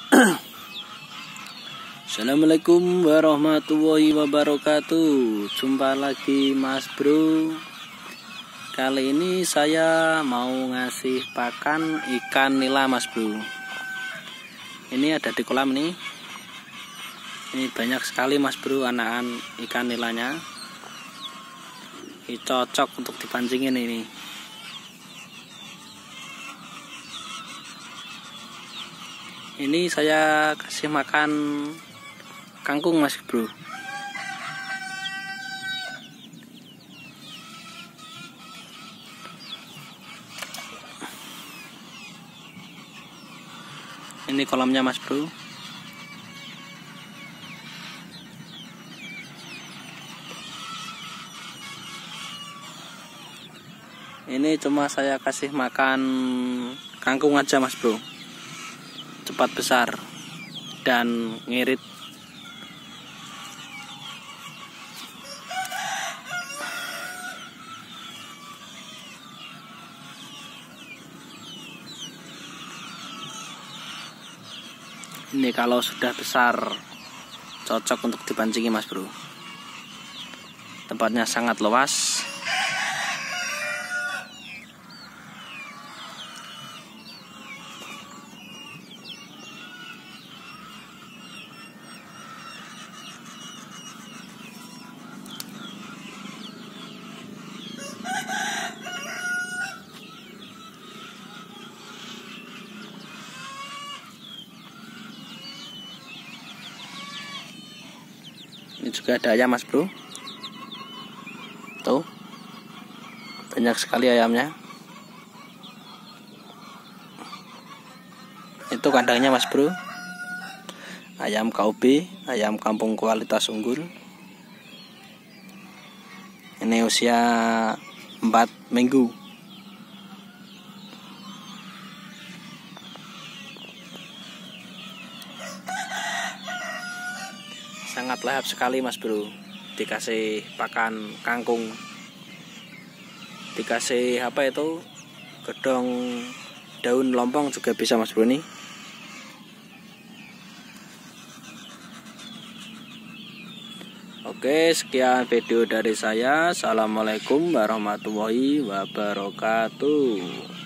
Assalamualaikum warahmatullahi wabarakatuh. Jumpa lagi Mas Bro. Kali ini saya mau ngasih pakan ikan nila Mas Bro. Ini ada di kolam nih. Ini banyak sekali Mas Bro anakan ikan nilanya. Ini cocok untuk dipancingin ini. Ini saya kasih makan kangkung Mas Bro. Ini kolamnya Mas Bro. Ini cuma saya kasih makan kangkung aja Mas Bro. Cepat besar dan ngirit. Ini kalau sudah besar cocok untuk dipancingi Mas Bro. Tempatnya sangat luas. Ini juga ada ayam Mas Bro. Tuh, banyak sekali ayamnya. Itu kandangnya Mas Bro. Ayam KUB, ayam kampung kualitas unggul. Ini usia 4 minggu. Sangat lahap sekali Mas Bro. Dikasih pakan kangkung, dikasih apa itu, gedong daun lompong juga bisa Mas Bro nih. Oke, sekian video dari saya. Assalamualaikum warahmatullahi wabarakatuh.